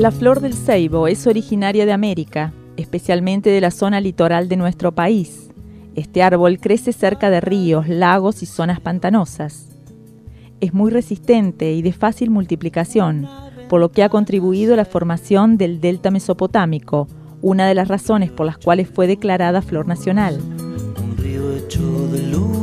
La flor del ceibo es originaria de América, especialmente de la zona litoral de nuestro país. Este árbol crece cerca de ríos, lagos y zonas pantanosas. Es muy resistente y de fácil multiplicación, por lo que ha contribuido a la formación del delta mesopotámico, una de las razones por las cuales fue declarada flor nacional. Un río hecho de luz.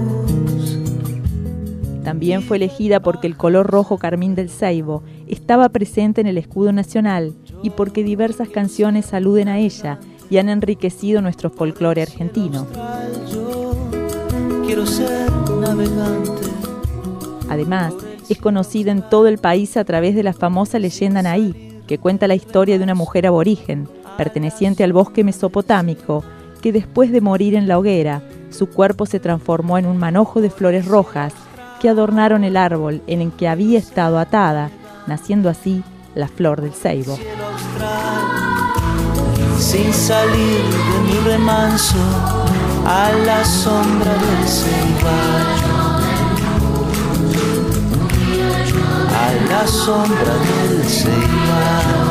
También fue elegida porque el color rojo carmín del ceibo estaba presente en el escudo nacional y porque diversas canciones aluden a ella y han enriquecido nuestro folclore argentino. Quiero ser navegante. Además, es conocida en todo el país a través de la famosa leyenda Naí, que cuenta la historia de una mujer aborigen, perteneciente al bosque mesopotámico, que después de morir en la hoguera, su cuerpo se transformó en un manojo de flores rojas que adornaron el árbol en el que había estado atada, naciendo así la flor del ceibo. Sin salir de mi remanso a la sombra del ceiballo, a la sombra del ceiballo.